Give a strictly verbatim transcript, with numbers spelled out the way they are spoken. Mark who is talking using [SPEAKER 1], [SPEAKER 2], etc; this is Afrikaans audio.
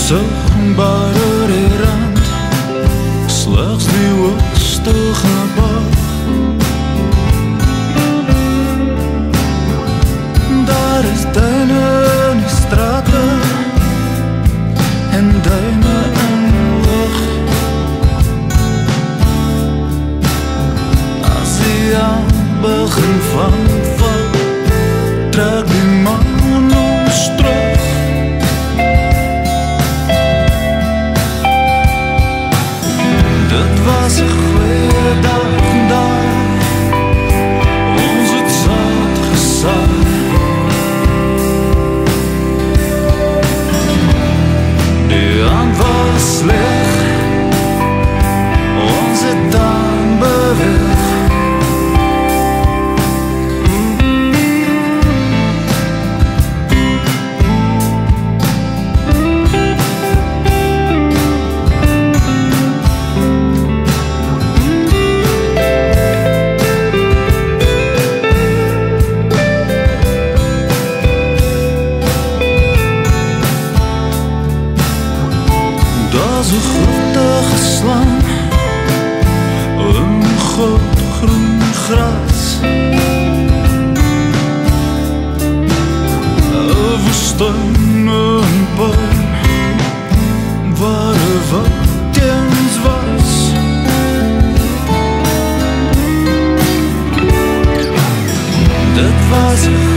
[SPEAKER 1] onsigbare die rand, slegs die hoogste gebouw. Daar is duine in die strate en duine in die lucht. As die aan begin van val, trek die man ons terug. Dit was 'n goeie dag daar, ons het saad gesaai. Die aand was sleg, ons het dan beweeg. Daar's 'n grote geslaan in groot groen gras, 'n woestyn en puin waar 'n wakkens was. Dit was